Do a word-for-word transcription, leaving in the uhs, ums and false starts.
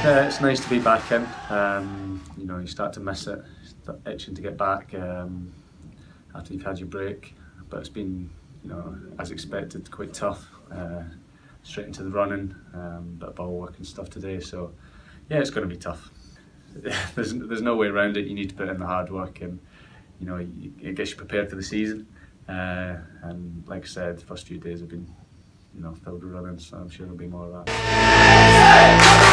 Yeah, it's nice to be back in. Um, you know, you start to miss it, start itching to get back um, after you've had your break. But it's been, you know, as expected, quite tough. Uh, straight into the running, um, bit of ball work and stuff today. So, yeah, it's going to be tough. there's there's no way around it. You need to put in the hard work, and you know, it gets you prepared for the season. Uh, and like I said, the first few days have been, you know, filled with running. So I'm sure there'll be more of that.